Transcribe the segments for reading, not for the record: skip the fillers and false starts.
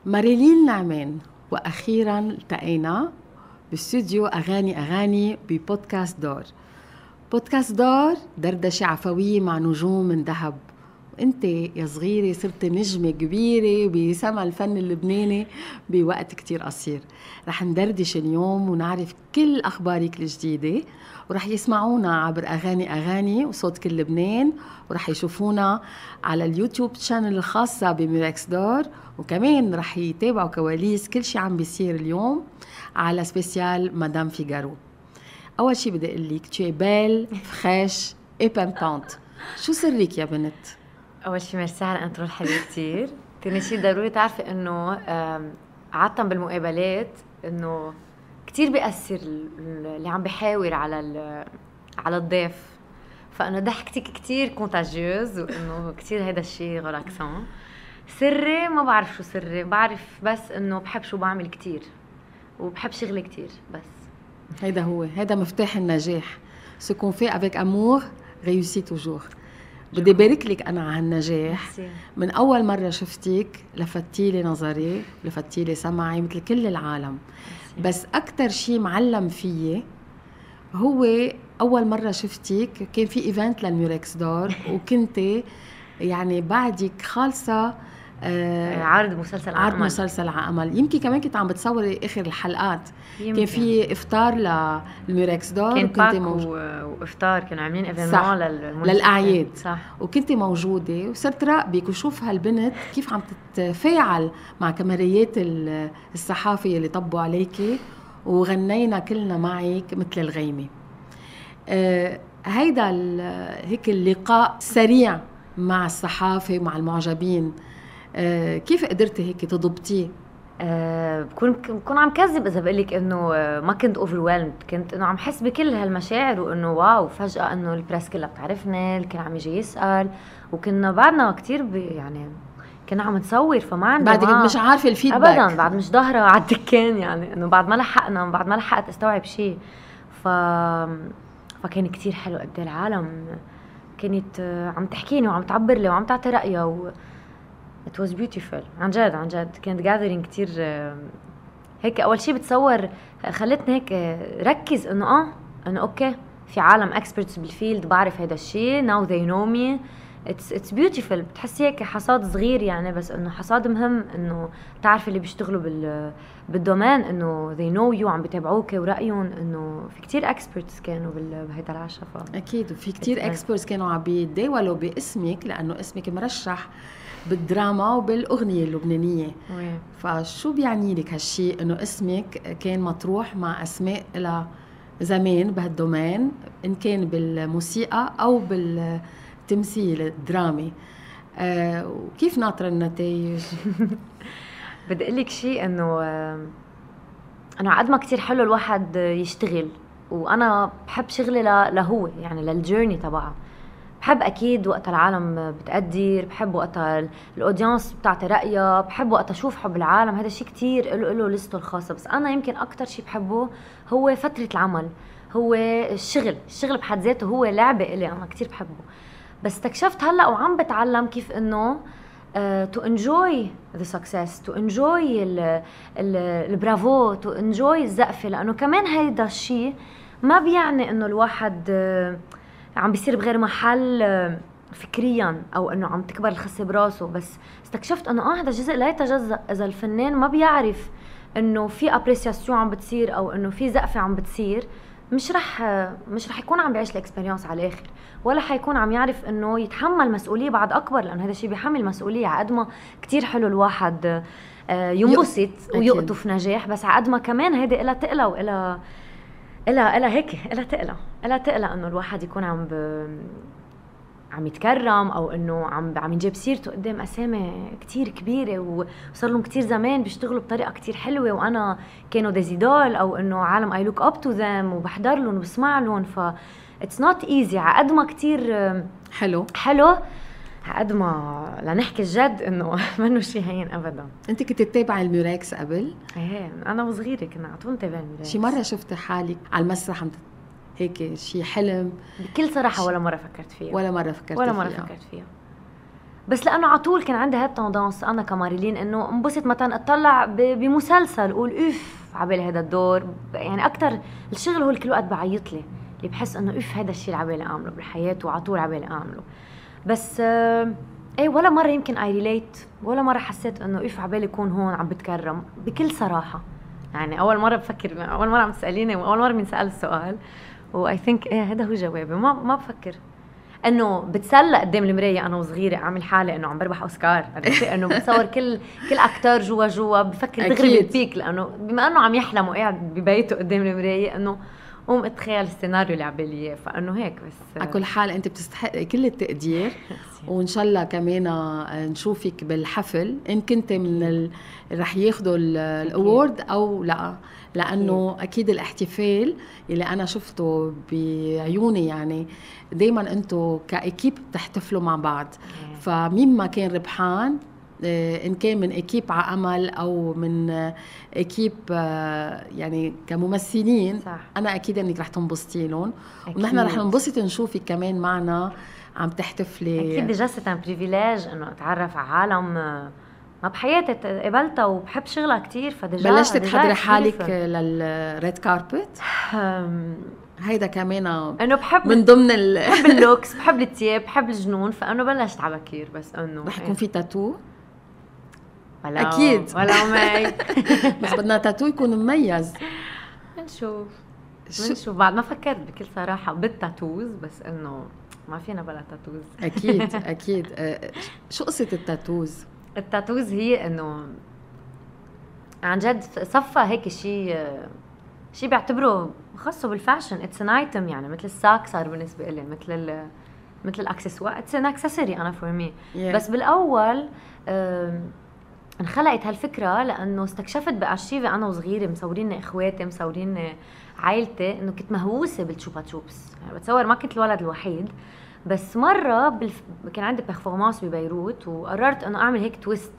ماريلين نعمان، وأخيراً التقينا باستوديو أغاني ببودكاست دور. بودكاست دور دردشة عفوية مع نجوم من ذهب. وانت يا صغيرة صرت نجمة كبيرة بسمع الفن اللبناني بوقت كتير قصير. رح ندردش اليوم ونعرف كل أخبارك الجديدة، ورح يسمعونا عبر أغاني وصوت كل لبنان، ورح يشوفونا على اليوتيوب شانل الخاصة بميركس دور، وكمان رح يتابعوا كواليس كل شي عم بيصير اليوم على سبيسيال مدام فيغارو. أول شي بدي أقول لك tu es belle, fraîche et pimpante. شو سرك يا بنت؟ أول شي ميرسي على الانترو الحلوة كتير. تاني شي ضروري تعرفي إنه عادة بالمقابلات إنه كتير بيأثر اللي عم بيحاور على الضيف، فإنه ضحكتك كتير كونتاجيوز، وإنه كتير هيدا الشي غلاكسان. سري ما بعرف شو سري، بعرف بس إنه بحب شو بعمل كتير وبحب شغلي كتير بس. هيدا مفتاح النجاح. ce qu'on fait avec amour réussit toujours. بدي بارك لك أنا على هالنجاح. من أول مرة شفتيك لفتيلي نظري، لفتيلي سمعي مثل كل العالم. بس أكتر شي معلم فيي هو أول مرة شفتيك كان في إيفنت للميركس دور وكنت يعني بعدك خالصة عرض مسلسل عمل. يمكن كمان كنت عم بتصوري آخر الحلقات. كان في إفطار للميركس دور، كان باك وإفطار، كانوا عاملين إيفينمون للأعياد، صح. وكنت موجودة وصرت راقبك وشوف هالبنت كيف عم تتفاعل مع كاميريات الصحافة اللي طبوا عليكي، وغنينا كلنا معك مثل الغيمة. هيدا هيك اللقاء سريع مع الصحافة ومع المعجبين، كيف قدرتي هيك تضبطيه؟ بكون عم كذب إذا بقولك إنه ما كنت overwhelmed، كنت إنه عم حس بكل هالمشاعر، وإنه واو فجأة إنه البريس كلها بتعرفنا، الكل عم يجي يسأل، وكنا بعدنا كتير يعني كنا عم نصور، فما عندنا بعدك مش عارفة الفيدباك أبداً، بعد مش ظاهرة على الدكان، يعني إنه بعد ما لحقت استوعب شيء. فكان كتير حلو قد العالم كانت عم تحكيني وعم تعبر لي وعم تعطي رأيها it was beautiful. عن جد كانت gathering كتير هيك. أول شيء بتصور خلتني هيك ركز إنه أوكي في عالم experts بالفيلد، بعرف هيدا الشيء now they know me. it's beautiful. بتحسي هيك حصاد صغير يعني، بس إنه حصاد مهم إنه تعرف اللي بيشتغلوا بالدومين إنه they know you، عم بيتابعوك ورأيهم، إنه في كتير experts كانوا بهيدا العشاء. أكيد، وفي كتير experts كانوا عم بيتداولوا باسمك، لأنه اسمك مرشح بالدراما وبالأغنية اللبنانية. فشو بيعني لك هالشي إنه اسمك كان مطروح مع أسماء إلى زمان بهالدومين، إن كان بالموسيقى أو بالتمثيل الدرامي؟ وكيف ناطرة النتائج؟ بدي أقول لك شيء، إنه عقد ما كتير حلو الواحد يشتغل، وأنا بحب شغلي لهو يعني للجيرني تبعه. بحب أكيد وقت العالم بتقدر، بحب وقت الأودينس بتعطي رأيها، بحب وقت أشوف حب العالم. هذا شيء كتير له لسته الخاصة. بس أنا يمكن أكتر شيء بحبه هو فترة العمل، هو الشغل بحد ذاته هو لعبة إلي أنا كتير بحبه. بس استكشفت هلأ وعم بتعلم كيف إنه to enjoy the success, to enjoy البرافو, to enjoy الزقفة، لأنه كمان هيدا الشيء ما بيعني إنه الواحد عم بيصير بغير محل فكريا، او انه عم تكبر الخسه براسه. بس استكشفت انه هذا جزء لا يتجزأ. اذا الفنان ما بيعرف انه في ابريسياسيون عم بتصير او انه في زقفه عم بتصير، مش رح يكون عم بيعيش الاكسبيرينس على الاخر، ولا حيكون عم يعرف انه يتحمل مسؤوليه بعد اكبر، لانه هذا الشيء بيحمل مسؤوليه. عقد ما كتير حلو الواحد ينبسط ويقطف نجاح، بس عقد ما كمان هيدي إلها تقلى وإلها تقلى انه الواحد يكون عم يتكرم، او انه عم يجيب سيرته قدام اسامي كتير كبيره وصار لهم كتير زمان بيشتغلوا بطريقه كتير حلوه، وانا كانوا ديزيدول، او انه عالم اي لوك اب تو ذم وبحضر لهم وبسمع لهم. ف اتس نوت ايزي. عقد ما كتير حلو عقد ما لنحكي الجد انه منه شيء هين ابدا. انت كنت تتابعي الميركس قبل؟ ايه، انا وصغيره كنا على طول نتابع الميركس. شي مره شفتي حالك على المسرح هيك شي حلم؟ بكل صراحه ولا مره فكرت فيها. ولا مره فكرت فيها. بس لانه على طول كان عندي هالتندنس انا كماريلين انه انبسط مثلا اطلع بمسلسل اقول اوف عبالي هذا الدور، يعني اكثر الشغل هو اللي كل وقت بعيط لي، اللي بحس انه اوف هذا الشيء اللي عبالي اعمله بالحياه وعلى طول عبالي اعمله. بس ايه ولا مره يمكن اي ريليت، ولا مره حسيت انه اوف عبالي اكون هون عم بتكرم بكل صراحه. يعني اول مره بفكر، اول مره عم تساليني واول مره بنسال السؤال واي ثينك ايه هذا هو جوابي. ما بفكر انه بتسلى قدام المرايه انا وصغيره اعمل حالي انه عم بربح اوسكار، انه بتصور كل اكتر جوا بفكر دغري بالبيك، لانه بما انه عم يحلم وقاعد ببيته قدام المرايه انه قوم اتخيل السيناريو اللي عبالي اياه. فانه هيك بس على كل حال انت بتستحق كل التقدير وان شاء الله كمان نشوفك بالحفل ان كنت من رح ياخذوا الاورد او لا، لانه اكيد الاحتفال اللي انا شفته بعيوني يعني دائما انتم كاكيب بتحتفلوا مع بعض، فمين ما كان ربحان إن كان من إكيب على أمل أو من إكيب يعني كممثلين صح. أنا أكيد أنك رح تنبسطي لهم ونحن رح ننبسط نشوفك كمان معنا عم تحتفلي. أكيد ديجا سيت ان بريفيليج إنه أتعرف على عالم ما بحياتي قبلتها وبحب شغلها كتير. فديجا بلشت تحضري حالك للريد كاربت؟ هيدا كمان انه بحب من ضمن بحب اللوكس، بحب الثياب، بحب الجنون، فانه بلشت على بكير. بس انه رح يكون في تاتو ولا اكيد ولا مي بس بدنا تاتو يكون مميز. بنشوف بعد ما فكرت بكل صراحه بالتاتوز، بس انه ما فينا بلا تاتوز. اكيد اكيد. شو قصه التاتوز؟ التاتوز هي انه عن جد صفى هيك شيء بيعتبره خاصه بالفاشن، اتس ان ايتم، يعني مثل الساك صار بالنسبه لي، مثل الاكسسوار، اتس ان اكسسوري انا فور مي. بس بالاول انخلقت هالفكره لانه استكشفت بارشيفي انا وصغيره مصورين اخواتي مصورين عائلتي انه كنت مهووسه بالتشوبا تشوبس، يعني بتصور ما كنت الولد الوحيد. بس مره كان عندي بيرفورمانس ببيروت وقررت انه اعمل هيك تويست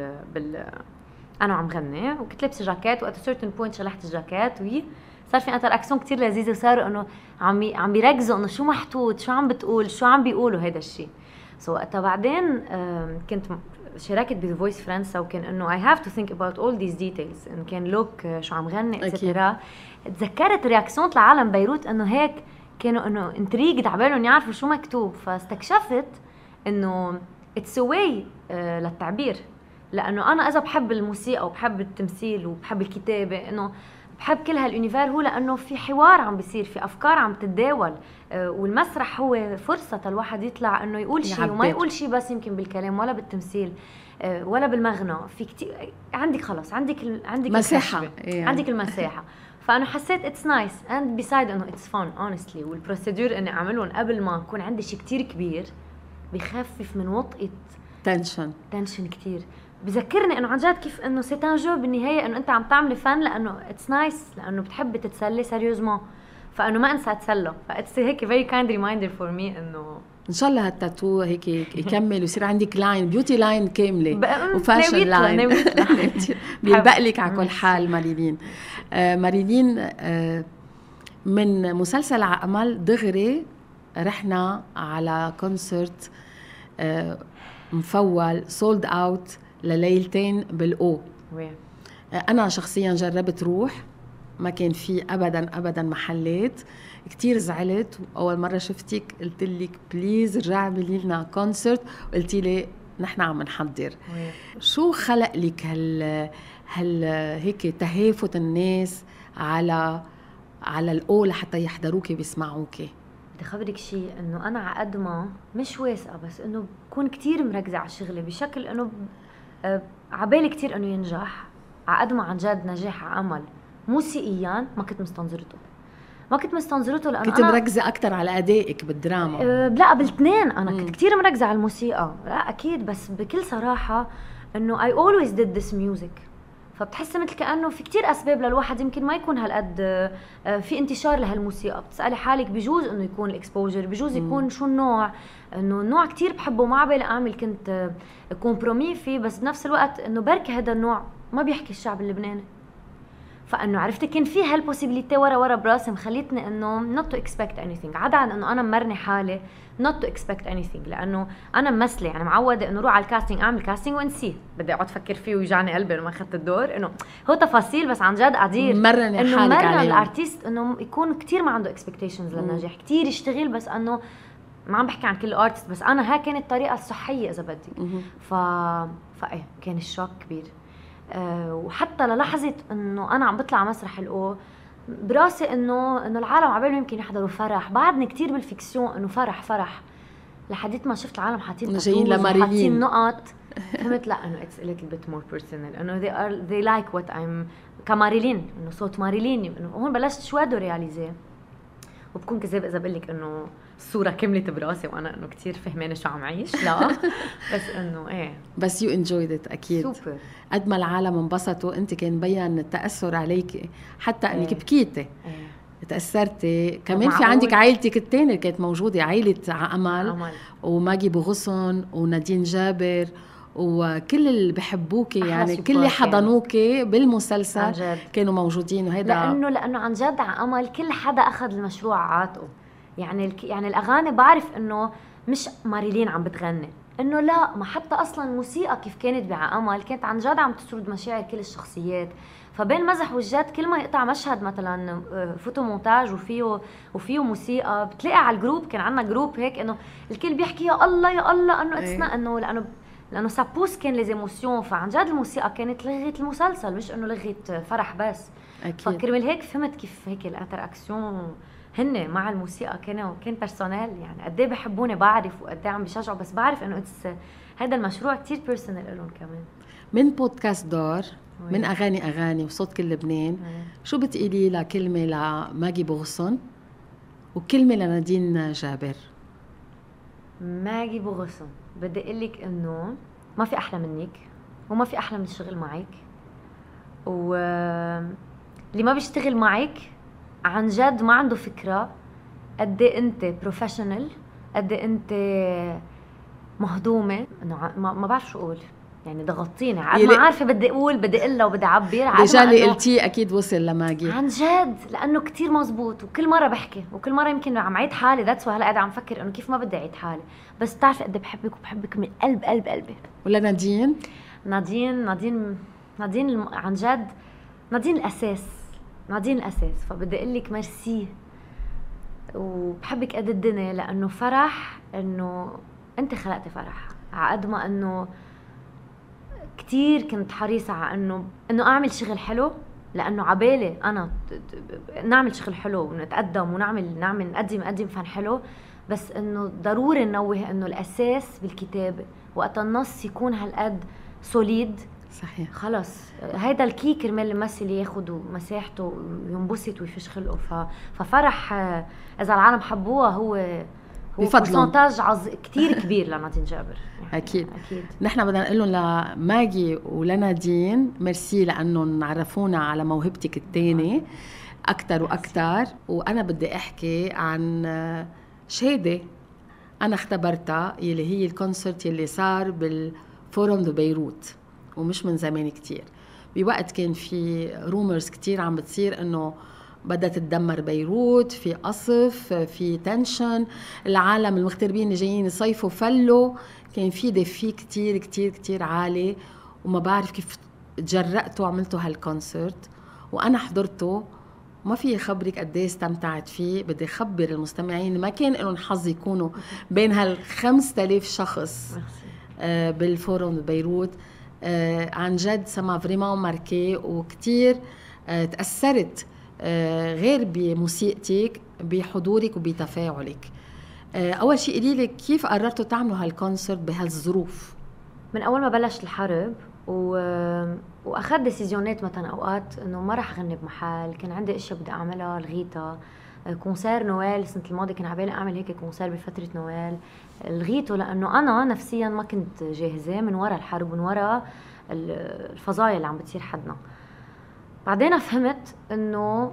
انا عم غني وكنت لابسه جاكيت، وات سيرتن بوينت شلحت الجاكيت وهي صار في انتراكسيون كتير لذيذه، وصاروا انه عم بيركزوا انه شو محطوط، شو عم بتقول، شو عم بيقولوا هيدا الشيء. وقتها بعدين كنت شاركت بذا فويس فرنسا، وكان انه I have to think about all these details، ان كان لوك شو عم غني اتسترا. تذكرت رياكسيون العالم بيروت انه هيك كانوا انه انتريجد عبالهم يعرفوا شو مكتوب. فاستكشفت انه اتس واي للتعبير، لانه انا اذا بحب الموسيقى وبحب التمثيل وبحب الكتابه، انه بحب كل هاليونيفير، هو لانه في حوار عم بيصير، في افكار عم تتداول، والمسرح هو فرصه الواحد يطلع انه يقول شيء وما يقول شيء بس يمكن بالكلام ولا بالتمثيل ولا بالمغنى. في كتير عندك، خلص عندك مساحه يعني. عندك المساحه. فانا حسيت اتس نايس اند بيسايد انه اتس فان اونستلي. والبروسيدور اني اعملهم قبل ما يكون عندي شيء كتير كبير بخفف من وطئه تنشن كتير. بذكرني انه عن جد كيف انه سي ان جو بالنهايه، انه انت عم تعملي فن لانه اتس نايس، لانه بتحبي تتسلي سيريوزمون، فانه ما انسى اتسلى. فاتس هيك فيري كايند ريمايندر فور مي انه ان شاء الله هالتاتو هيك يكمل ويصير عندك لاين بيوتي لاين كامله وفاشن لاين بيلبق لك على كل حال. ماريلين من مسلسل على امل دغري رحنا على كونسرت مفول سولد اوت لليلتين بالاو. انا شخصيا جربت روح، ما كان في ابدا محلات، كتير زعلت. واول مره شفتك قلت لك بليز رجعي اعملي لنا كونسرت، قلتي لي نحن عم نحضر. شو خلق لك هل هيك تهافت الناس على الاو لحتى يحضروكي بيسمعوكي؟ بدي خبرك شيء، انه انا على قد ما مش واثقه، بس انه بكون كتير مركزه على شغلي بشكل انه عبالي كتير انه ينجح. على قد ما عن جد نجاح على امل موسيقيا ما كنت مستنظرته لانه كنت مركزه اكثر على ادائك بالدراما. لا بالاثنين انا كنت كتير مركزه على الموسيقى، لا اكيد، بس بكل صراحه انه I always did this music. فبتحس مثل كأنه في كتير أسباب للواحد يمكن ما يكون هالقد في انتشار لهالموسيقى. بتسألي حالك بجوز إنه يكون الإكسبوجر، بجوز يكون شو النوع، إنه النوع كتير بحبه ما عبالي أعمل كنت كومبرومي فيه، بس بنفس الوقت إنه بركي هذا النوع ما بيحكي الشعب اللبناني. فانه عرفتي كان في هالبوسيبيليتي ورا براسي مخليتني انه not to expect anything، عدا عن انه انا مرني حالي not to expect anything، لانه انا ممثله يعني معوده انه روح على الكاستنج اعمل كاستنج وانسيه، بدي اقعد افكر فيه ويجعني قلبي لما اخذت الدور، انه هو تفاصيل بس عن جد قدير مرني انه حالك مرن عليهم. الارتيست انه يكون كتير ما عنده expectations للنجاح، كتير يشتغل، بس انه ما عم بحكي عن كل ارتست، بس انا هاي كانت الطريقه الصحيه اذا بدي. فايه كان الشوك كبير. وحتى للحظه انه انا عم بطلع مسرح الأو براسي انه العالم عبالهم يمكن يحضروا فرح، بعدني كتير بالفيكسيون انه فرح لحديت ما شفت العالم حاطين جايين لماريلين حاطين نقط، فهمت لا انه it's a little bit more personal، انه they like what I'm كماريلين، انه صوت ماريلين، انه هون بلشت شوي دو رياليزي، وبكون كذاب اذا بقول لك انه الصوره كملت براسي وانا انه كتير فهمانه شو عم عيش، لا بس انه ايه بس you enjoyed it اكيد. سوبر. قد ما العالم انبسطوا انت كان مبين التاثر عليك، حتى انك بكيتي تاثرتي كمان. في عندك عائلتك الثانيه اللي كانت موجوده، عائله عمل وماجي بوغصن ونادين جابر وكل اللي بحبوكي، يعني كل اللي حضنوكي بالمسلسل كانوا موجودين. وهيدا لانه عن جد عمل كل حدا اخذ المشروع عاتقه، يعني الاغاني بعرف انه مش ماريلين عم بتغني، انه لا، ما حتى اصلا الموسيقى كيف كانت بعمل كانت عن جد عم تسرد مشاعر كل الشخصيات. فبين مزح والجد كل ما يقطع مشهد مثلا فوتو مونتاج وفيه موسيقى، بتلاقي على الجروب، كان عندنا جروب هيك انه الكل بيحكي يا الله يا الله، انه اتسنا انه لانه سابوس كان لي ايموسيون، فعن جد الموسيقى كانت لغت المسلسل مش انه لغت فرح بس. فكرمال هيك فهمت كيف هيك الانتراكسيون هن مع الموسيقى كان بيرسونيل، يعني قد ايه بحبوني بعرف، وقد ايه عم بيشجعوا، بس بعرف انه هذا المشروع كتير بيرسونيل لهم كمان. من بودكاست دور، من اغاني وصوت كل لبنان، شو بتقولي لها كلمه لماجي بوغصن وكلمه لنادين جابر؟ ماجي بوغصن بدي اقول لك انه ما في احلى منك وما في احلى من الشغل معك، واللي ما بيشتغل معك عن جد ما عنده فكره قد ايه انت بروفيشنال، قد ايه انت مهضومه، انه ما بعرف شو اقول، يعني ضغطتيني ما عارفه بدي اقول، بدي اقول وبدي اعبر. اللي قلتيه اكيد وصل لماجي عن جد، لانه كتير مزبوط، وكل مره بحكي وكل مره يمكن عم عيد حالي، ذاتس هلا قاعده عم فكر انه كيف ما بدي اعيد حالي، بس بتعرفي قد بحبك وبحبك من قلبي. ولا نادين عن جد نادين الاساس. فبدي اقول لك ميرسي وبحبك قد الدنيا، لانه فرح انه انت خلقتي فرح، عقد ما انه كتير كنت حريصة على انه اعمل شغل حلو، لانه عبالي انا نعمل شغل حلو ونتقدم ونعمل نقدم فن حلو، بس انه ضروري ننوه انه الاساس بالكتابة، وقت النص يكون هالقد سوليد. صحيح. خلص هيدا الكي كرمال الممثل ياخد مساحته وينبسط ويفش خلقه. ففرح اذا العالم حبوها هو برسنتاج كتير كبير لنادين جابر. يعني أكيد نحن بدنا نقول لهم لماجي ولنادين ميرسي لأنهم عرفونا على موهبتك الثانية أكتر وأكتر. وأنا بدي أحكي عن شهادة أنا اختبرتها، يلي هي الكونسرت يلي صار بالفورم دو بيروت، ومش من زمان كتير، بوقت كان في رومرز كتير عم بتصير إنه بدأت تدمر بيروت، في قصف، في تنشن، العالم المغتربين اللي جايين يصيفوا فلوا، كان في دفي كتير كتير كتير عالي، وما بعرف كيف تجرأتوا وعملتوا هالكونسرت وأنا حضرته. ما في خبرك قد ايه استمتعت فيه. بدي خبر المستمعين ما كان لهم حظ يكونوا بين هال5000 شخص بالفورم ببيروت. عن جد سما فريمون ماركي، وكتير تأثرت غير بموسيقتك بحضورك وبتفاعلك. اول شيء قولي لي كيف قررتوا تعملوا هالكونسرت بهالظروف؟ من اول ما بلش الحرب واخذت ديسيزيونات، مثلا اوقات انه ما راح اغني بمحل، كان عندي اشياء بدي اعملها لغيتها. كونسير نويل السنه الماضيه كان عبالي اعمل هيك كونسير بفتره نويل، لغيته لانه انا نفسيا ما كنت جاهزه من وراء الحرب ومن وراء الفظايا اللي عم بتصير حدنا. بعدين فهمت انه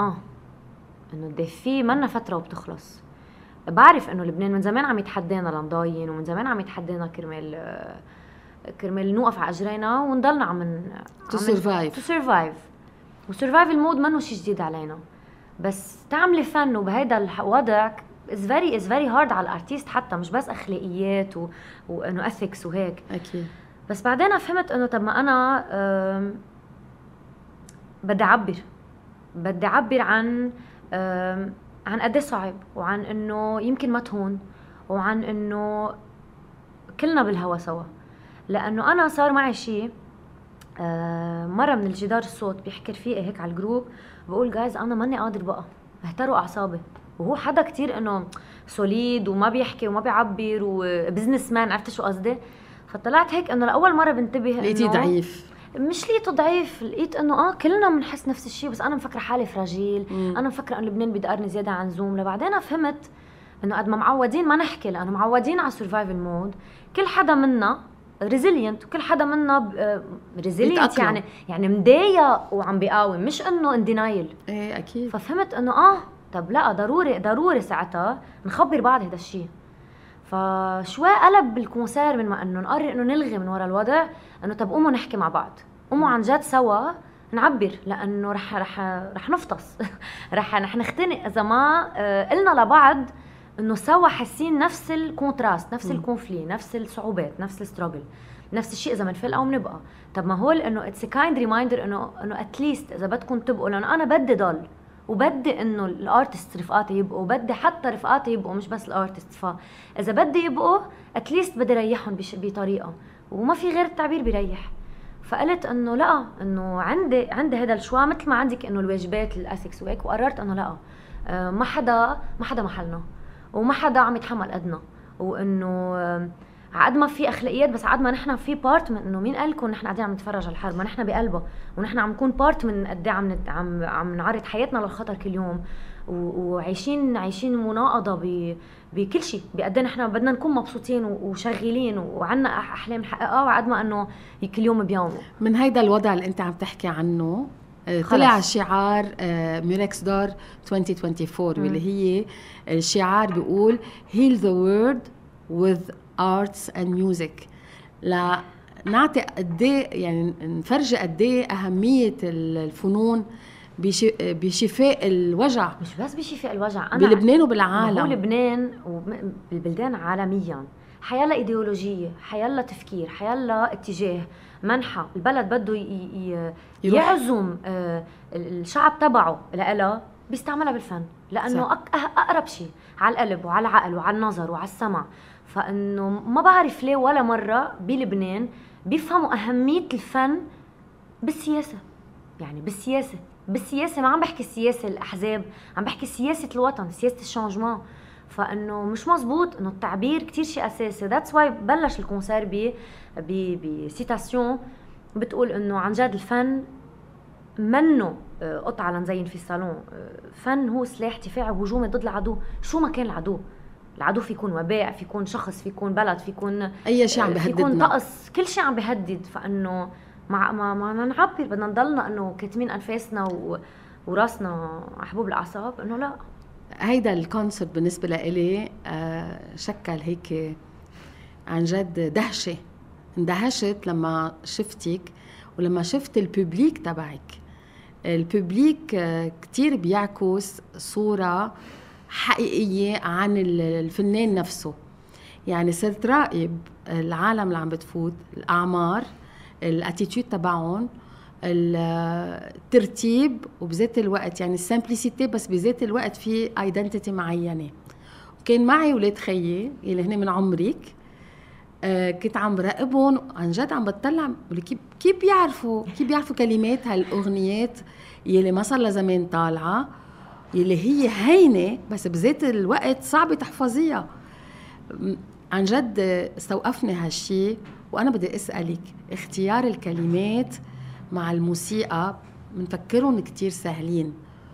الدفي منا فتره وبتخلص. بعرف انه لبنان من زمان عم يتحدانا لنضاين، ومن زمان عم يتحدانا كرمال نوقف على اجرينا ونضلنا عم تو سرفايف. وسرفايفل مود منه شيء جديد علينا، بس تعملي فن وبهيدا الوضع is very hard على الارتيست، حتى مش بس اخلاقيات وانه ethics وهيك. اكيد. بس بعدين فهمت انه طب ما انا بدي اعبر عن قد صعب، وعن انه يمكن ما تهون، وعن انه كلنا بالهوا سوا. لانه انا صار معي شيء مره من الجدار الصوت بيحكي رفيقي هيك على الجروب، بقول جايز انا ماني قادر بقى، اهتروا اعصابي، وهو حدا كتير انه سوليد وما بيحكي وما بيعبر وبزنس مان، عرفت شو قصدي؟ فطلعت هيك انه لاول مره بنتبه انه لقيتي ضعيف. مش لقيته ضعيف، لقيت انه كلنا بنحس نفس الشيء، بس انا مفكره حالي فراجيل. انا مفكره انه لبنان بيدقرني زياده عن زوم. لبعدين فهمت انه قد ما معودين ما نحكي، لانه معودين على السرفايفل مود. كل حدا منا ريزيلينت، وكل حدا منا ريزيلينت يعني مضايق وعم بيقاوم، مش انه اندينايل. ايه اكيد. ففهمت انه طب لا، ضروري ساعتها نخبر بعض هذا الشيء. فشوي قلب بالكونسير من ما انه نقرر انه نلغي من وراء الوضع، انه طب قوموا نحكي مع بعض، قوموا عن جد سوا نعبر، لانه رح نفطس رح نختنق اذا ما قلنا لبعض انه سوا حاسين نفس الكونتراست، نفس الكونفلي، نفس الصعوبات، نفس الستراجل، نفس الشيء اذا بنفل او بنبقى. طب ما هو انه اتس كايند ريمايندر انه اتليست اذا بدكم تبقوا، لانه انا بدي ضل وبدي انه الارتست رفقاتي يبقوا، وبدي حتى رفقاتي يبقوا مش بس الارتست. فاذا بدي يبقوا اتليست بدي ريحهم بطريقه، وما في غير التعبير بيريح. فقلت انه لا، انه عندي هذا الشوا مثل ما عندك انه الواجبات الاثكس وهيك، وقررت انه لا، ما حدا محلنا، وما حدا عم يتحمل قدنا، وانه عقد ما في اخلاقيات، بس عقد ما نحن في بارت من انه مين قال لكم نحن قاعدين عم نتفرج على الحرب؟ ما نحن بقلبها، ونحن عم نكون بارت من قد عم نعرض حياتنا للخطر كل يوم، وعايشين مناقضه بكل شيء، بقد نحن بدنا نكون مبسوطين وشغالين وعنا احلام نحققها، وعقد ما انه كل يوم بيومه. من هيدا الوضع اللي انت عم تحكي عنه طلع شعار ميركس دور 2024 واللي هي الشعار بيقول heal the world with arts and music. لا نعطي قديه، يعني نفرجي قديه أهمية الفنون بشفاء الوجع، مش بس بشفاء الوجع، أنا بلبنان وبالعالم. هو لبنان وبالبلدان عالميا حيلا إيديولوجية، حيلا تفكير، حيلا اتجاه منحى البلد بده يعزم الشعب تبعه لها، بيستعملها بالفن، لأنه أقرب شيء على القلب وعلى العقل وعلى النظر وعلى السمع. فإنه ما بعرف ليه ولا مرة بلبنان بيفهموا أهمية الفن بالسياسة. يعني بالسياسة ما عم بحكي سياسة الأحزاب، عم بحكي سياسة الوطن، سياسة الشانجمان. فإنه مش مزبوط إنه التعبير كتير شيء أساسي. that's why بلش الكونسير بسيتاسيون بتقول إنه عن جد الفن منه قطعة لنزين في الصالون، فن هو سلاح دفاعي وهجومي ضد العدو، شو ما كان العدو في يكون وباء، في يكون شخص، في يكون بلد، في يكون أي شيء عم بيهددنا، في يكون طقس، كل شيء عم بيهدد. فإنه ما نعبر، بدنا نضلنا إنه كاتمين أنفاسنا وراسنا حبوب الأعصاب. إنه لا، هيدا الكونسبت بالنسبة لإلي شكل هيك عن جد دهشة. اندهشت لما شفتك ولما شفت الببليك تبعك. الببليك كتير بيعكس صورة حقيقية عن الفنان نفسه. يعني صرت راقب العالم اللي عم بتفوت، الأعمار، الاتيتيود تبعهم، الترتيب، وبذات الوقت يعني السمبليسيتي، بس بذات الوقت في ايدنتيتي معينة. وكان معي ولاد خيي اللي هن من عمرك، كنت عم براقبهم عن جد، عم بتطلع كيف بيعرفوا كلمات هالاغنيات يلي ما صار لها زمان طالعه، يلي هي هينه بس بذات الوقت صعبه تحفظيها. عن جد استوقفني هالشي. وانا بدي اسالك، اختيار الكلمات مع الموسيقى بنفكرهم كتير سهلين،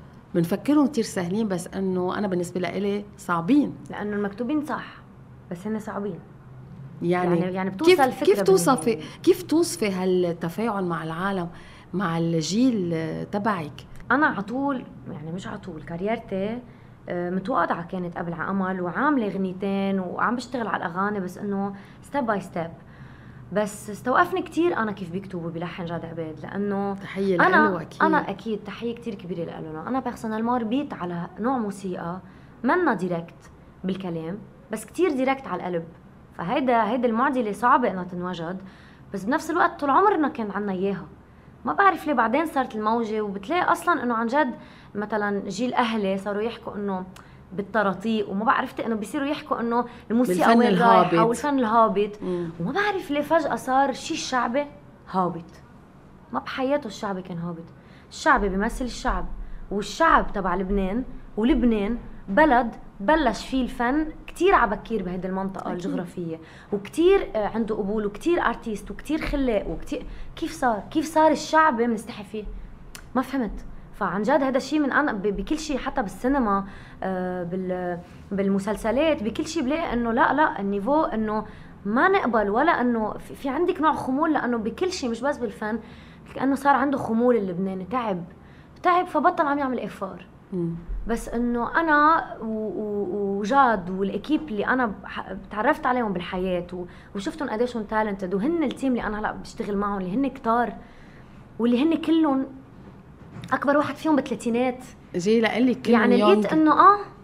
بس انه انا بالنسبه لي صعبين، لانه المكتوبين صح بس هن صعبين. يعني بتوصل الفكرة كيف توصفي هالتفاعل مع العالم، مع الجيل تبعك؟ انا عطول، يعني مش عطول، كاريرتي متواضعه كانت قبل على امل، وعامله اغنيتين وعم بشتغل على الاغاني، بس انه ستيب باي ستيب. بس استوقفني كتير انا كيف بيكتبوا بلحن جاد عبيد، لانه تحيه له اكيد. انا اكيد تحيه كتير كبيره له. انا بيرسونالمون ربيت على نوع موسيقى منا ديركت بالكلام بس كتير ديركت على القلب، فهيدا المعضله صعبه انها تنوجد، بس بنفس الوقت طول عمرنا كان عنا اياها. ما بعرف ليه بعدين صارت الموجه، وبتلاقي اصلا انه عن جد مثلا جيل اهلي صاروا يحكوا انه بالطراطيق، وما بعرفت انه بيصيروا يحكوا انه الموسيقى وين رايحه والفن الهابط، وما بعرف ليه فجاه صار شيء الشعبي هابط. ما بحياته الشعبي كان هابط، الشعبي بيمثل الشعب، والشعب تبع لبنان، ولبنان بلد بلش فيه الفن كتير عبكير بهيدي المنطقة الجغرافية، وكتير عنده قبول، وكتير ارتيست، وكتير خلاق، وكتير كيف صار الشعبي بنستحي فيه؟ ما فهمت. فعن جد هذا الشيء من انا بكل شيء، حتى بالسينما بالمسلسلات بكل شيء بلاقي انه لا النيفو انه ما نقبل، ولا انه في عندك نوع خمول، لانه بكل شيء مش بس بالفن، كأنه صار عنده خمول اللبناني، تعب فبطل عم يعمل إفار. بس انه انا وجاد والاكيب اللي انا تعرفت عليهم بالحياه وشفتهم قديشهم تالنتد، وهن التيم اللي انا هلا بشتغل معهم اللي هن كتار، واللي هن كلهم اكبر واحد فيهم بالثلاثينات. جاي لقلي كلهم يعني لقيت انه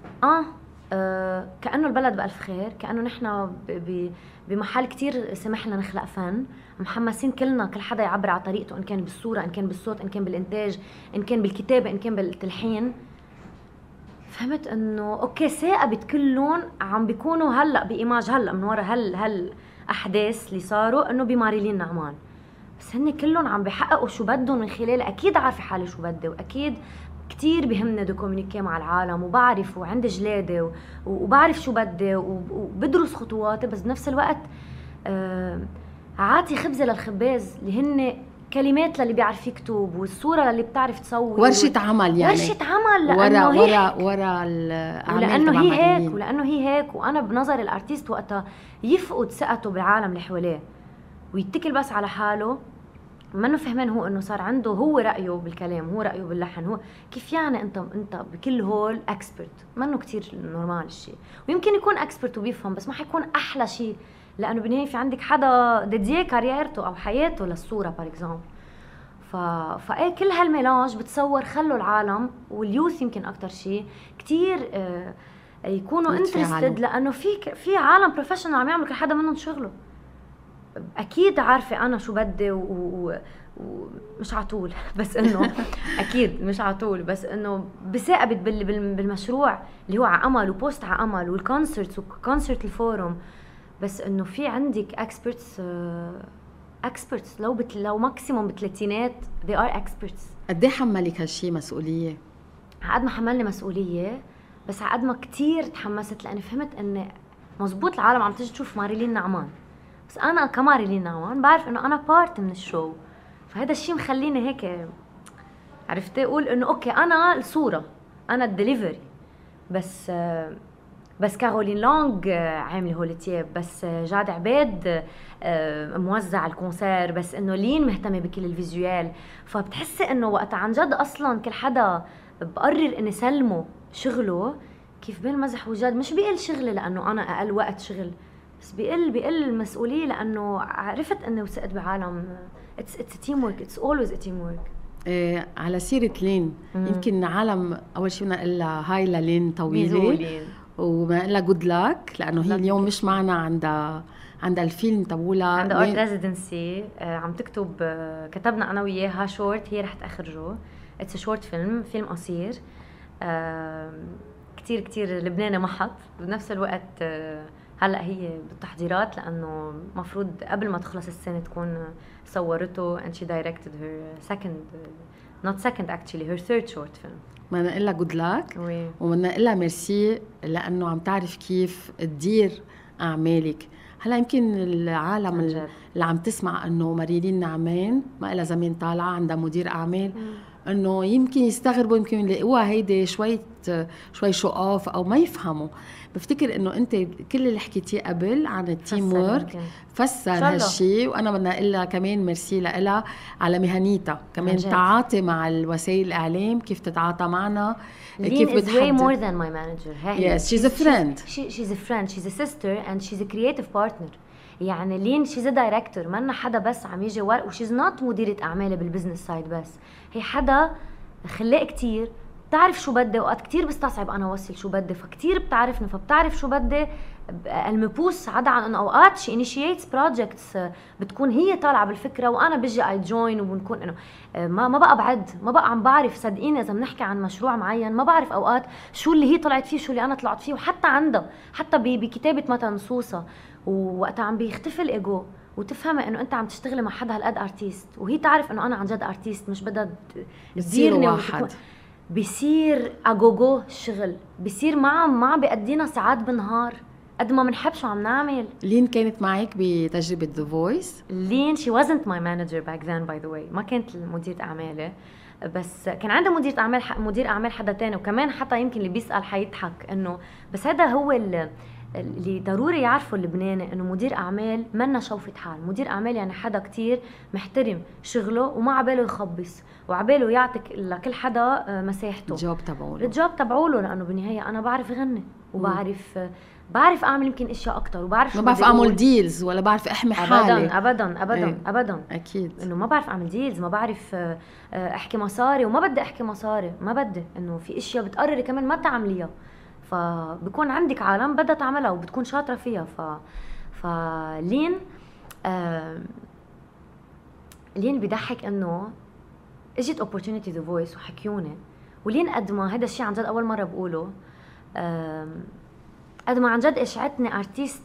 كأنه البلد بألف خير، كأنه نحن بمحل كتير سمح لنا نخلق فن، محمسين كلنا، كل حدا يعبر على طريقته، إن كان بالصورة، إن كان بالصوت، إن كان بالإنتاج، إن كان بالكتابة، إن كان بالتلحين. فهمت إنه أوكي ثاقبت كلهم عم بيكونوا هلأ بإيماج هلأ من ورا هالأحداث اللي صاروا إنه بماريلين نعمان، بس هن كلهم عم بيحققوا شو بدهم من خلال. أكيد عارفة حالي شو بدي، وأكيد كتير بيهمني دو كوميونيكي مع العالم، وبعرف وعندي جلادي وبعرف شو بدي وبدرس خطواتي، بس بنفس الوقت عاطي خبزة للخباز اللي هن كلمات للي بيعرف يكتب، والصورة للي بتعرف تصور، ورشة عمل يعني، ورشة عمل، لأنه ورا الأعمال، ولأنه هي هيك. وأنا بنظر الارتيست وقتها يفقد ثقته بالعالم اللي حواليه ويتكل بس على حاله، منه فهمان هو انه صار عنده هو رايه بالكلام، هو رايه باللحن، هو كيف يعني انت بكل هول اكسبرت. منه كتير نورمال الشيء، ويمكن يكون اكسبرت وبيفهم، بس ما حيكون احلى شيء، لانه بالنهايه في عندك حدا ديديه كاريرته او حياته للصوره بار اكزامبل. فايه كل هالميلاج بتصور خلوا العالم واليوث يمكن اكثر شيء كتير يكونوا انترستد، لانه في عالم بروفيشنال عم يعملوا كل حدا منهم شغله. اكيد عارفه انا شو بدي ومش عطول، بس انه اكيد مش عطول، بس انه بثاقبت بالمشروع اللي هو على امل وبوست على امل والكونسرتس وكونسرت الفورم، بس انه في عندك اكسبرتس لو ماكسيموم بالثلاثينات they are experts. قد ايه حملك هالشي مسؤوليه؟ عقد ما حملني مسؤوليه، بس عقد ما كتير تحمست، لاني فهمت انه مزبوط العالم عم تيجي تشوف ماريلين نعمان، بس انا كماريلين نعمان بعرف انه انا بارت من الشو، فهذا الشيء مخليني هيك عرفتي اقول انه اوكي انا الصوره، انا الدليفري، بس كارولين لونغ عامله هول التياب، بس جاد عبيد موزع الكونسير، بس انه لين مهتمه بكل الفيزيوال. فبتحسي انه وقت عن جد اصلا كل حدا بقرر اني سلمه شغله، كيف بين مزح وجد مش بيقل شغلي لانه انا اقل وقت شغل، بس بيقل المسؤوليه، لانه عرفت انه وثقت بعالم it's a teamwork, it's always a teamwork. على سيرة لين، يمكن عالم أول شيء بدنا نقول لها هاي لين طويلة، وبدنا نقول لها جود لاك، لأنه هي اليوم مش معنا عندها الفيلم تبولها، عندها ارت ريزيدنسي عم تكتب، كتبنا أنا وياها شورت هي رح تأخرجه، it's a short فيلم قصير كتير لبناني محط، بنفس الوقت هلا هي بالتحضيرات، لانه مفروض قبل ما تخلص السنه تكون صورته and she directed her second actually her third short film. بدنا نقول لها جود لاك، وبدنا نقول لها ميرسي لانه عم تعرف كيف تدير اعمالك. هلا يمكن العالم اللي عم تسمع انه ماريلين نعمان ما لها زمان طالعه عندها مدير اعمال، انه يمكن يستغربوا، يمكن يلاقوها هيدي شوي شو اوف او ما يفهموا. بفتكر انه انت كل اللي حكيتيه قبل عن التيم وورك فسر هالشيء، وانا بدنا اقول لها كمان ميرسي لها على مهنيتها كمان، تعاطي مع الوسائل الاعلام، كيف تتعاطى معنا، كيف بتحدد. way more than my manager. Yes, she's a friend. She's a friend, she's a sister and she's a creative partner. يعني لين شيز دايركتور، ما لنا حدا بس عم يجي وشيز نوت مديرة اعمال بالبزنس سايد بس، هي حدا خلاق كتير، بتعرف شو بدي، وقت كتير بستصعب انا اوصل شو بدي، فكتير بتعرفني، فبتعرف شو بدي المبوس، عدا عن انه اوقات شي انيشيتس بروجكتس بتكون هي طالعه بالفكره وانا بجي اي جوين، وبنكون انه ما بقى بعد، ما بقى عم بعرف، صدقيني اذا بنحكي عن مشروع معين ما بعرف اوقات شو اللي هي طلعت فيه شو اللي انا طلعت فيه، وحتى عندها حتى بكتابه مثلا نصوصا، ووقتها عم بيختفي الايجو، وتفهمي انه انت عم تشتغلي مع حدا هالقد ارتيست، وهي تعرف انه انا عن جد ارتيست، مش بدها تديرني واحد. بصير اجوجو الشغل، بصير ما عم بيقضينا ساعات بالنهار قد ما بنحب شو عم نعمل. لين كانت معك بتجربة The Voice؟ لين she wasn't my manager back then by the way، ما كانت مديرة أعمالي، بس كان عندها مدير أعمال حدا تاني، وكمان حتى يمكن اللي بيسأل حيضحك إنه بس هذا هو اللي ضروري يعرفوا اللبناني، إنه مدير أعمال منا شوفة حال، مدير أعمال يعني حدا كتير محترم شغله وما عباله يخبص، وعباله يعطي لكل حدا مساحته، الجوب تبعوله، لأنه بالنهاية أنا بعرف غني بعرف اعمل يمكن اشياء اكتر، وبعرف ما بعرف اعمل ديلز ولا بعرف احمي حالي ابدا اكيد، انه ما بعرف اعمل ديلز، ما بعرف احكي مصاري، وما بدي احكي مصاري، ما بدي انه في اشياء بتقرري كمان ما تعمليها، فبكون عندك عالم بدها تعملها وبتكون شاطره فيها، فلين لين بضحك انه اجت opportunity The Voice وحكيوني، ولين قد ما هذا الشيء عن جد اول مره بقوله، قد ما عن جد اشعتني ارتيست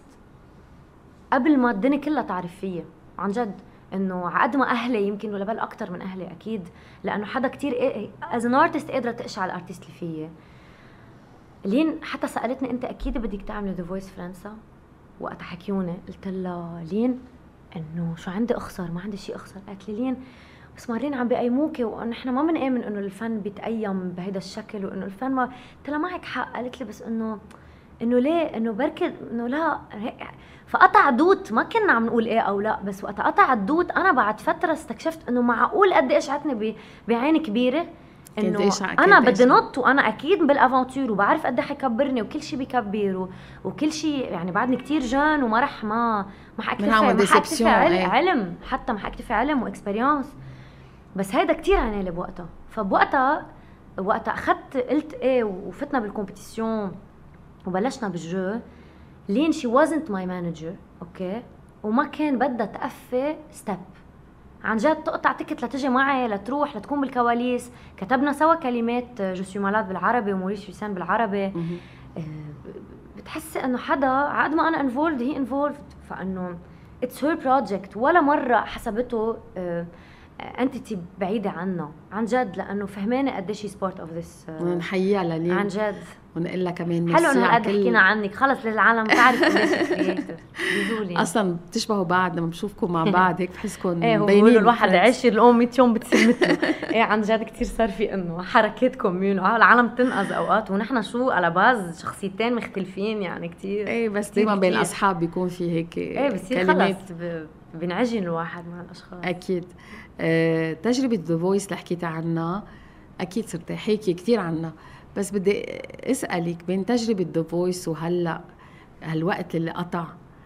قبل ما الدنيا كلها تعرف فيا، عن جد انه عقد ما اهلي يمكن ولا بل اكثر من اهلي اكيد، لانه حدا كتير از ان ارتست قادره تقشع الارتيست اللي فيي. لين حتى سالتني انت اكيد بدك تعملي ذا فويس فرنسا، وقت حكيوني قلت لها لين انه شو عندي اخسر، ما عندي شيء اخسر. قالت لي لين بس مارين عم بيقيموكي ونحن ما بنآمن انه الفن بيتقيم بهذا الشكل، وانه الفن ما. قلت لها معك حق. قالت لي بس انه ليه، انه بركي انه لا. فقطع دوت، ما كنا عم نقول ايه او لا، بس وقت قطع الدوت انا بعد فتره استكشفت انه معقول قد ايش عتني بعين كبيره، انه انا بدي نط، وانا اكيد بالافونتور وبعرف قد ايه حيكبرني، وكل شيء بكبر وكل شيء، يعني بعدني كتير جان وما رح ما حاكتفي علم، حتى ما حاكتفي علم واكسبيرينس، بس هيدا كتير عنالي بوقتها. فبوقتها اخذت قلت ايه وفتنا بالكومبيتيشن وبلشنا بالجو. لين she wasn't my manager اوكي، وما كان بدها تقفي ستيب عن جد، تقطع تكت لتجي معي لتروح لتكون بالكواليس. كتبنا سوا كلمات جو سوي مالاد بالعربي وموريس فيسان بالعربي. بتحسي انه حدا عقد ما انا انفولد هي انفولد، فانه اتس هير بروجكت، ولا مره حسبته انتيتي بعيده عنا عن جد، لانه فهمانه قديش هي سبارت اوف ذس. نحييها للين عن جد، ونقول لها كمان حلو انه قد حكينا عنك، خلص للعالم تعرف قديش كرييتيف. اصلا بتشبهوا بعض لما بشوفكم مع بعض هيك بحسكم ايه، بيقولوا الواحد عشر الام 100 يوم بتصير مثله. ايه عن جد كثير صار في انه حركات كوميون، العالم تنقذ اوقات، ونحن شو على باز شخصيتين مختلفين يعني كثير. ايه بس دائما بين الاصحاب بيكون في هيك ايه بصير خلص بنعجن الواحد مع الاشخاص. اكيد. تجربه ذا فويس اللي حكيتي عنها اكيد صرتي حكي كثير عنها، بس بدي اسالك بين تجربه ذا فويس وهلا هالوقت اللي قطع،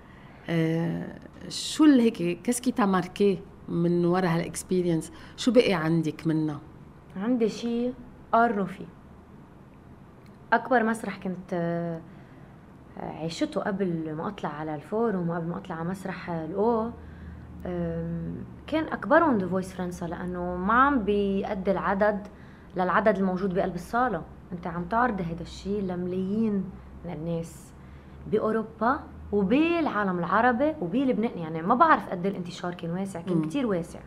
شو اللي هيك كاسكي تماركي من وراء هالاكسبيرينس، شو بقي عندك منها؟ عندي شيء قارنوا فيه. اكبر مسرح كنت عيشته قبل ما اطلع على الفورم وقبل ما اطلع على مسرح الاو، كان اكبرهم ذا فويس فرنسا، لانه ما عم بيأدي العدد للعدد الموجود بقلب الصاله. انت عم تعرض هذا الشيء لملايين من الناس باوروبا وبالعالم العربي وبلبنان، يعني ما بعرف قد الانتشار كان واسع، كان كتير واسع.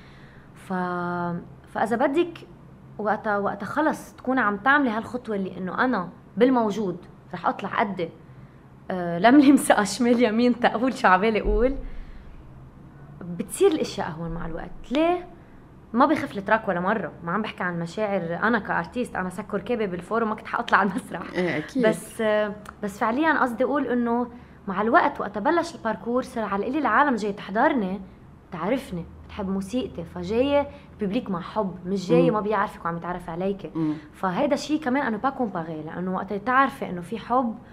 فاذا بدك وقتها خلص تكون عم تعملي هالخطوه اللي انه انا بالموجود رح اطلع قدي لملمسه شمال يمين تقول شو عبالي اقول، بتصير الاشياء اهون مع الوقت. ليه؟ ما بخف التراك ولا مره، ما عم بحكي عن مشاعر انا كارتيست، انا سكر كابه بالفورم ما كنت حاطلع على المسرح. اكيد. بس فعليا قصدي اقول انه مع الوقت وقت بلش الباركور صار على الي العالم جاي تحضرني تعرفني بتحب موسيقتي، فجايه ببليك مع حب، مش جايه ما بيعرفك وعم يتعرف عليك. فهيدا الشيء كمان انا با كومباري، لانه وقت تعرفي انه في حب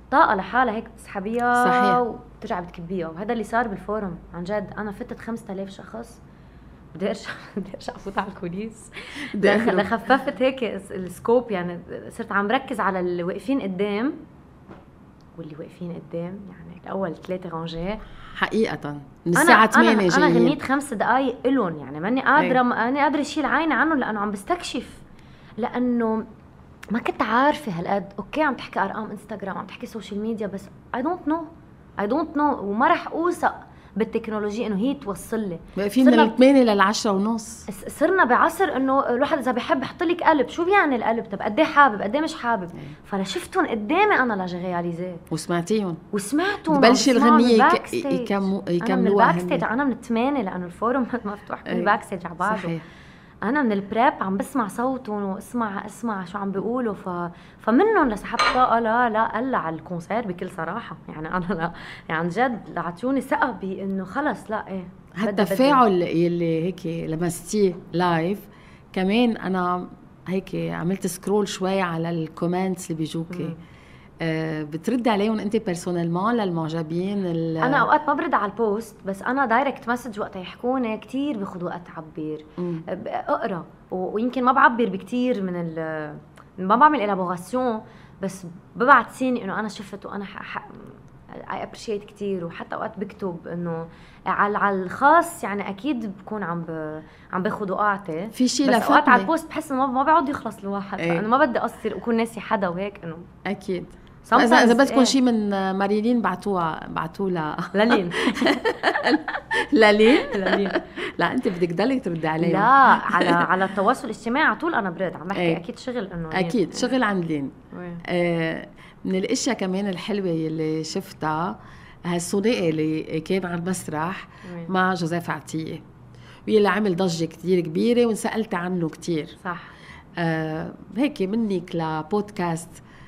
طاقه لحالها هيك بتسحبيها صحيح. وبترجع بتكبيها. وهذا اللي صار بالفورم عن جد. انا فتت 5000 شخص، بدي ارجع افوت على الكوليس. خففت هيك السكوب، يعني صرت عم ركز على اللي واقفين قدام، واللي واقفين قدام يعني الاول 3 رانجيه حقيقة من الساعة 8 جايين. أنا غنيت 5 دقايق إلهم، يعني ماني قادرة ماني قادرة أشيل عيني عنهم، لأنه عم بستكشف، لأنه ما كنت عارفة هالقد. أوكي عم تحكي أرقام إنستغرام، عم تحكي سوشيال ميديا، بس I don't know وما رح أوثق بالتكنولوجيا إنه هي توصل لي. في من 8 ل10:30. صرنا بعصر إنه الواحد إذا بيحب يحط لك قلب، شو بيعني القلب؟ طب قد إيه حابب، قد إيه مش حابب. فلشفتهم قدامي أنا لجرياليزي وسمعتيهم ببلش الغنية يكملوها. أنا من الباك أنا من 8، لأنه الفورم مفتوح كل باك ستيج على بعضه. أنا من البريب عم بسمع صوتهم واسمع شو عم بيقولوا. فمنهم لسحبت طاقة لا قلع الكونسير بكل صراحة. يعني أنا لا يعني عن جد لعطوني ثقة بإنه خلص لا إيه هالتفاعل يلي هيك لمستيه لايف. كمان أنا هيك عملت سكرول شوي على الكومنتس اللي بيجوكي، بترد عليهم انت بيرسونيلمون للمعجبين؟ انا اوقات ما برد على البوست، بس انا دايركت مسج وقت يحكوني كتير بياخذ وقت عبير اقرا، ويمكن ما بعبر بكتير من ما بعمل الابوغاسيون، بس ببعت سيني انه انا شفت وانا I appreciate كتير. وحتى اوقات بكتب انه على الخاص، يعني اكيد بكون عم باخذ وقعتي في شيء لفتني، بس اوقات على البوست بحس انه ما بيقعد يخلص الواحد. لانه ما بدي اقصر واكون ناسي حدا وهيك. انه اكيد اذا بدكم شيء من ماريلين بعتوا لالين لالين لا انت بدك تضلي تردي عليهم. لا على التواصل الاجتماعي على طول انا برد عم بحكي. اكيد شغل انه اكيد شغل عند لين. من الاشياء كمان الحلوه اللي شفتها هالثنائي اللي كان على المسرح مع جوزيف عطيه، واللي عمل ضجه كتير كبيره وانسالت عنه كتير. صح. هيك منك لبودكاست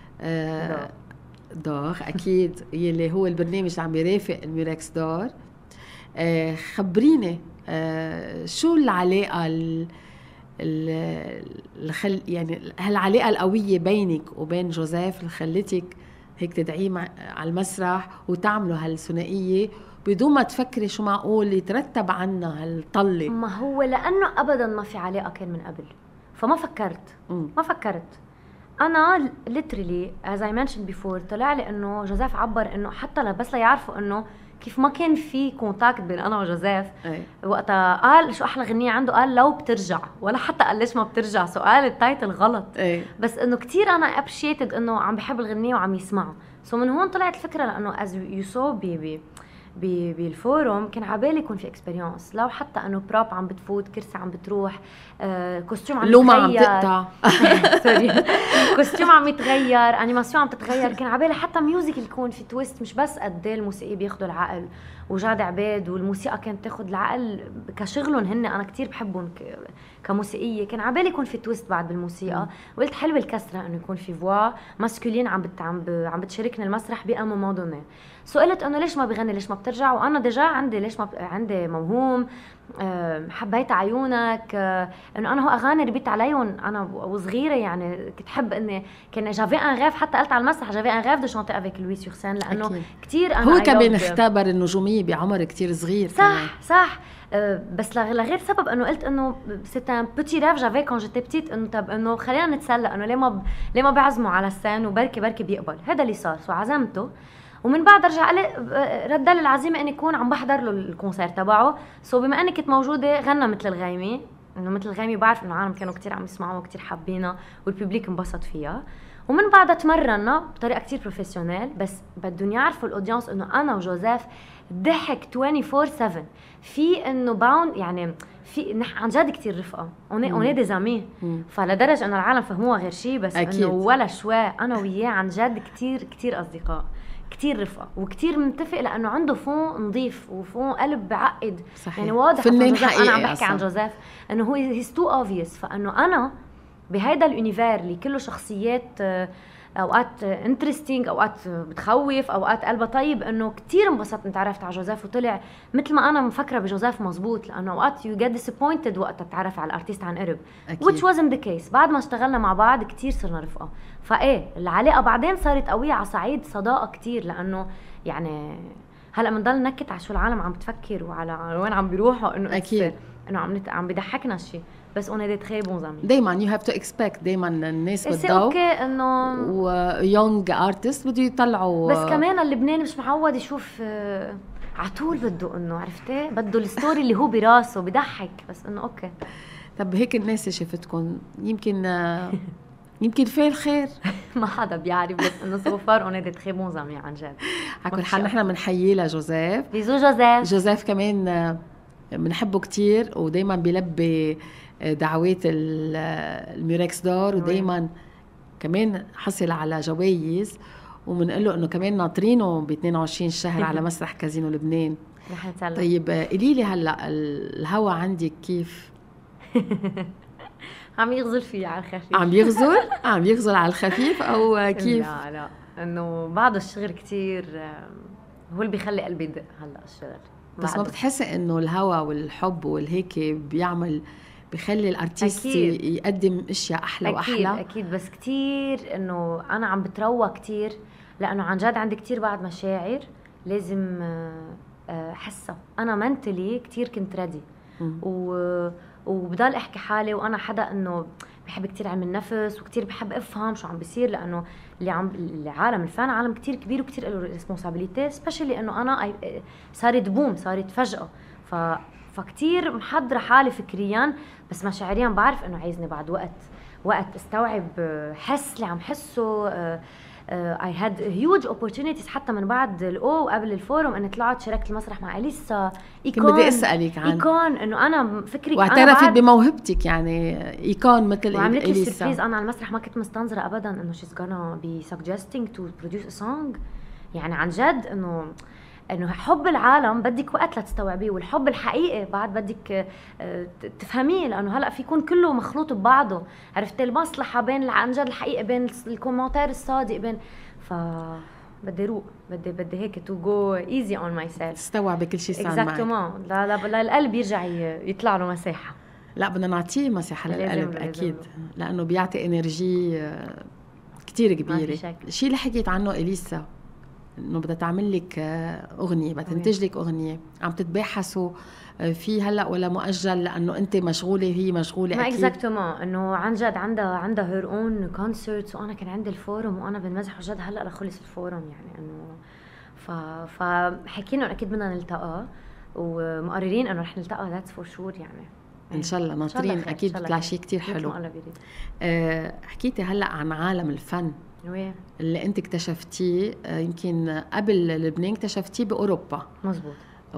دور اكيد يلي هو البرنامج اللي عم بيرافق الميركس دور. خبريني شو العلاقه يعني هالعلاقه القويه بينك وبين جوزيف اللي خلتك هيك تدعيه على المسرح وتعملوا هالثنائيه بدون ما تفكري شو معقول يترتب عنها هالطله؟ ما هو لانه ابدا ما في علاقه كان من قبل، فما فكرت. انا literally as I mentioned before طلع لي انه جوزيف عبر انه حتى بس ليعرفوا انه كيف ما كان في كونتاكت بين انا وجوزيف. وقتها قال شو احلى غنية عنده، قال لو بترجع، ولا حتى قال ليش ما بترجع. سؤال التايتل غلط. بس انه كتير انا appreciated انه عم بحب الغنية وعم يسمعه. من هون طلعت الفكرة، لانه as you saw بالفورم كان عبالي يكون في اكسبيرينس، لو حتى انه براب عم بتفوت، كرسي عم بتروح، كوستيوم عم لوما عم تقطع سوري كوستيوم عم يتغير، انيماسيون عم تتغير. كان عبالي حتى ميوزك يكون في تويست، مش بس قد ايه الموسيقى بياخذوا العقل، وجاد عباد والموسيقى كانت تاخذ العقل كشغلهم هن. انا كتير بحبهم كموسيقيه. كان عبالي يكون في تويست بعد بالموسيقى. وقلت حلوه الكسره انه يكون في فوا ماسكولين عم بتشاركنا المسرح بأ مومون دوني. سئلت انه ليش ما بغني، ليش ما بترجع، وانا ديجا عندي ليش ما عندي موهوم، حبيت عيونك، انه انا هو اغاني ربيت عليهم انا وصغيره. يعني كنت حب اني كان جافي ان غاف، حتى قلت على المسرح جافي ان غاف دو شانتي افيك لويس سور سين، لانه كثير انا هو كمان اختبر النجوميه بعمر كثير صغير. صح. بس لغير سبب انه قلت انه سيت ان بوتي راف جافي كون جيتي بتيت، انه طب انه خلينا نتسلى، انه ليه ما بعزمه على السين وبركي بيقبل. هذا اللي صار. عزمته، ومن بعد رجع قال رد لي العزيمه اني اكون عم بحضر له الكونسير تبعه. بما اني كنت موجوده غنى مثل الغيمي، انه مثل الغيمي بعرف انه العالم كانوا كتير عم يسمعوها وكتير حابينها والببليك انبسط فيها. ومن بعدها تمرنا بطريقه كتير بروفيشنال، بس بدهم يعرفوا الاودينس انه انا وجوزيف ضحك 24/7. في انه باوند، يعني في عن جد كتير رفقه، اوني دي زامي. فلدرجه انه العالم فهموها غير شيء، بس انه ولا شوي انا وياه عن جد كتير اصدقاء، كتير رفقه وكتير منتفق، لانه عنده فون نظيف وفون قلب بعقد. صحيح. يعني واضح فنان حقيقي. انا عم بحكي أصلاً عن جوزيف انه هو هيز تو اوبفيوس. فانه انا بهيدا اليونيفير اللي كله شخصيات اوقات انترستينج، اوقات بتخوف، اوقات قلبها طيب. انه كتير انبسطت تعرفت على جوزيف وطلع مثل ما انا مفكره بجوزيف مزبوط، لانه اوقات يو جيت ديسابوينتد وقت تتعرف على الارتيست عن قرب، which wasn't the case. بعد ما اشتغلنا مع بعض كتير صرنا رفقه، فايه العلاقه بعدين صارت قويه على صعيد صداقه كتير، لانه يعني هلا بنضل نكت على شو العالم عم بتفكر وعلى وين عم بيروحوا، انه اكيد انه عم بيضحكنا الشيء، بس اون دي تري بون زامي. دايما يو هاف تو اكسبكت، دايما الناس بس بتضو اوكي انه ويونج ارتست بده يطلعوا، بس كمان اللبناني مش معود يشوف عطول، بده انه عرفتي بده الستوري اللي هو براسه بضحك، بس انه اوكي. طب هيك الناس شافتكم يمكن فيه الخير. ما حدا بيعرف، بس انه سوفار اون دي تري بون زامي عن جد. على كل حال نحن بنحييه لجوزيف. بيزو جوزيف. جوزيف كمان بنحبه كتير، ودايما بيلبي دعوات الميركس دور، ودايما كمان حصل على جوائز، وبنقول له انه كمان ناطرينه ب 22 الشهر على مسرح كازينو لبنان. رح نسلم. طيب قولي لي هلا الهوا عندك كيف؟ عم يغزل فيه على الخفيف. عم يغزل على الخفيف او كيف؟ لا انه بعد الشغل كتير هو اللي بيخلي قلبي يدق هلا الشغل. بس ما بتحسي انه الهوا والحب والهيك بخلي الارتيست يقدم اشياء احلى واحلى؟ اكيد بس كتير انه انا عم بتروى كتير، لانه عن جد عندي كتير بعد مشاعر لازم احسها. انا منتلي كتير كنت ردي، وبضل احكي حالي، وانا حدا انه بحب كتير علم النفس، وكتير بحب افهم شو عم بيصير، لانه عالم الفن عالم كتير كبير وكتير له ريسبونسابيلتي، سبيشلي انه انا صارت بوم، صارت فجأة، فكتير محضرة حالي فكريا، بس مشاعريا بعرف انه عايزني بعد وقت استوعب حس اللي عم حسه. I had huge opportunities حتى من بعد قبل الفورم، اني طلعت شاركت المسرح مع اليسا. كنت بدي اسالك عن ايكون، انه انا فكرك واعترفت بموهبتك، يعني ايكون مثل اليسا. وعملت لي سربريز انا على المسرح، ما كنت مستنظره ابدا انه she's gonna be suggesting to produce a song. يعني عن جد انه حب العالم بدك وقت لتستوعبيه، والحب الحقيقي بعد بدك تفهميه، لانه هلا في يكون كله مخلوط ببعضه، عرفتي المصلحه بين عن جد الحقيقه، بين الكومنتير الصادق، بين بدي روق، بدي هيك تو جو ايزي اون ماي سيلف، تستوعبي كل شيء صار معك. اكزاكتومون. لا القلب يرجع يطلع له مساحه. لا بدنا نعطيه مساحه للقلب اكيد، لانه بيعطي انرجي كتير كبيره. الشيء اللي حكيت عنه اليسا، انه بدها تعمل لك اغنيه، بدها تنتج لك اغنيه، عم تتباحثوا في هلا ولا مؤجل لانه انت مشغوله هي مشغوله؟ ما اكيد اكزاكتومون، انه عن جد عندها هير اون كونسرتس، وانا كان عندي الفورم، وانا بنمزح جد هلا لخلص الفورم، يعني انه فحكينا اكيد بدنا نلتقى، ومقررين انه رح نلتقى، ذاتس فور شور يعني. ان شاء الله ناطرين، اكيد بيطلع شيء كتير حلو. حكيتي هلا عن عالم الفن اللي انت اكتشفتيه، يمكن قبل لبنان اكتشفتيه باوروبا. مزبوط.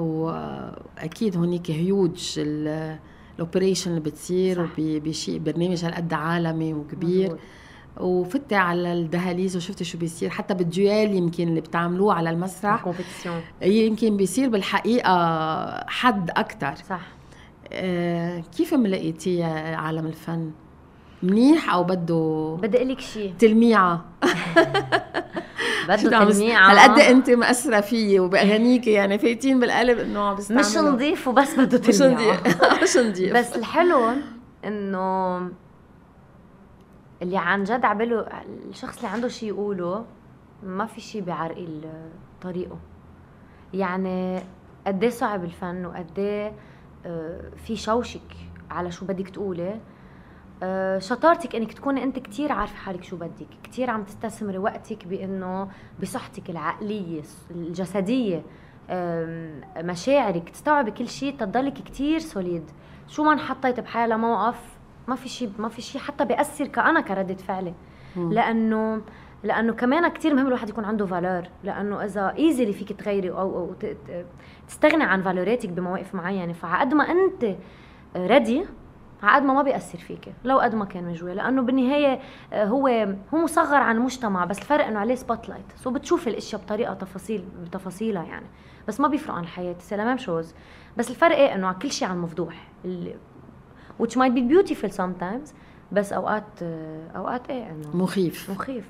واكيد هونيك هيوج الاوبريشن اللي بتصير بشيء برنامج هالقد عالمي وكبير. مزبوط. وفتي على الدهاليز وشفتي شو بيصير، حتى بالديوال يمكن اللي بتعملوه على المسرح الكومبيتيشن يمكن بيصير بالحقيقه حد اكثر. صح. كيف ملقيتي عالم الفن؟ منيح او بدي اقول لك شيء تلميعه؟ بده تلميعه. هالقد انت مأثره فيي وباغانيك، يعني فايتين بالقلب انه بستعمله. مش نظيف وبس بده تلميعه. مش نظيف. بس الحلو انه اللي عن جد عباله الشخص اللي عنده شيء يقوله، ما في شيء بيعرقل طريقه. يعني قد ايه صعب الفن، وقد ايه في شوشك على شو بدك تقولي. شطارتك انك تكوني انت كتير عارفه حالك شو بدك، كتير عم تستثمري وقتك بانه بصحتك العقليه الجسديه، مشاعرك، تستوعبي كل شيء، تضلك كتير سوليد. شو ما انحطيت بحالة موقف، ما في شيء حتى بيأثر كأنا كردة فعلي. لانه كمان كتير مهم الواحد يكون عنده فالور، لانه اذا ايزيلي فيك تغيري او تستغني عن فالوراتك بمواقف معينه، فعقد ما انت ردي عقد ما بيأثر فيك لو قد ما كان مجوي، لانه بالنهايه هو مصغر عن المجتمع، بس الفرق انه عليه سبوت لايت، سو بتشوف الاشياء بطريقه بتفاصيلها يعني، بس ما بيفرق عن الحياه، سي لا ميم شوز. بس الفرق ايه انه كل شيء عن مفضوح، which might be beautiful sometimes، بس اوقات ايه انه مخيف.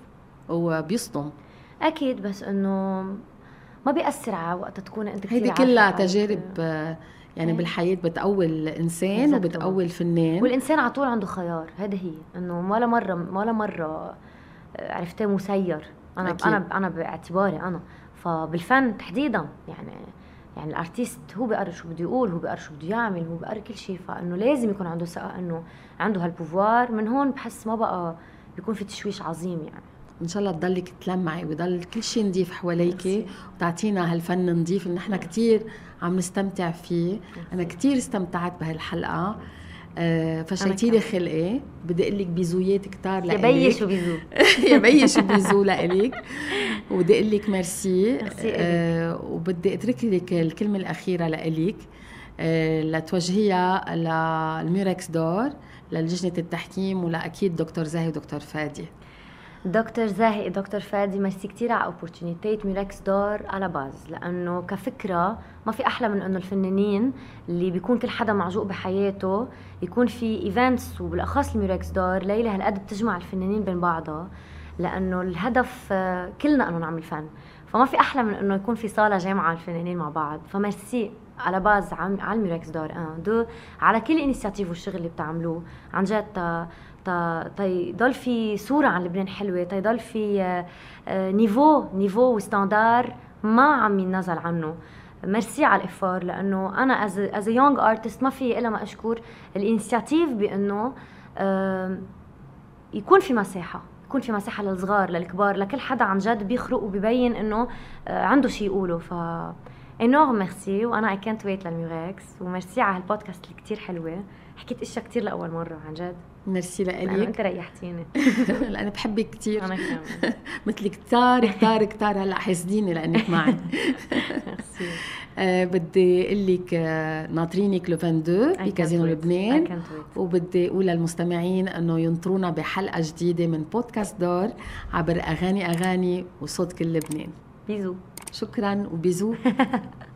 وبيصدم. اكيد، بس انه ما بيأثر على وقت تكون انت كثير هيدي عارفة كلها حالك. تجارب يعني إيه. بالحياة بتقوي الإنسان بالضبط. وبتقوي الفنان. والانسان على طول عنده خيار، هذا هي انه ولا مره عرفتي مسير. أكيد. انا باعتباري انا، فبالفن تحديدا يعني الارتيست هو بيقرر شو بده يقول، هو بيقرر شو بده يعمل، هو بيقرر كل شيء، فانه لازم يكون عنده ثقه انه عنده هالبوفوار. من هون بحس ما بقى بيكون في تشويش عظيم يعني. ان شاء الله تضلك تلمعي ويضل كل شيء نضيف حواليك وتعطينا هالفن نضيف اللي نحن كتير عم نستمتع فيه. انا كتير استمتعت بهالحلقه. فشيتي لي خلقي. بدي اقول لك بيزويات كتار لك. يبيش وبيزو. يبيش وبيزو لك. وبدي اقول لك ميرسي. وبدي اترك لك الكلمه الاخيره لك لتوجهيها للميركس دور، للجنه التحكيم، ولاكيد دكتور زاهي ودكتور فادي. دكتور زاهي دكتور فادي، ميرسي كتير على اوبورتونيتي ميركس دور على باز، لانه كفكره ما في احلى من انه الفنانين اللي بيكون كل حدا معجوق بحياته يكون في ايفنتس، وبالاخص الميركس دور ليله هالقد بتجمع الفنانين بين بعضها، لانه الهدف كلنا انه نعمل فن، فما في احلى من انه يكون في صاله جامعه الفنانين مع بعض. فميرسي على باز على الميركس دور 1 على كل الانيشيتيف والشغل اللي بتعملوه عن جد، تيضل في صورة عن لبنان حلوة، تيضل في نيفو وستاندار ما عم ينزل عنه. ميرسي على الإفار، لأنه أنا as a young artist ما في إلا ما أشكر الانيشيتيف بأنه يكون في مساحة للصغار للكبار، لكل حدا عن جد بيخرق وبيبين إنه عنده شيء يقوله. إنه ميرسي، وأنا I can't wait للميركس، وميرسي على هالبودكاست اللي كتير حلوة. حكيت اشياء كتير لأول مرة عن جد. ميرسي لك. انت ريحتيني. لأنا بحبك كتير. انا كمان. مثل كتار هلا حاسديني لانك معي. بدي اقول لك ناطرينك لو 22 بكازينو لبنان، وبدي اقول للمستمعين انه ينطرونا بحلقه جديده من بودكاست دور عبر اغاني وصوت كل لبنان. بيزو. شكرا وبيزو.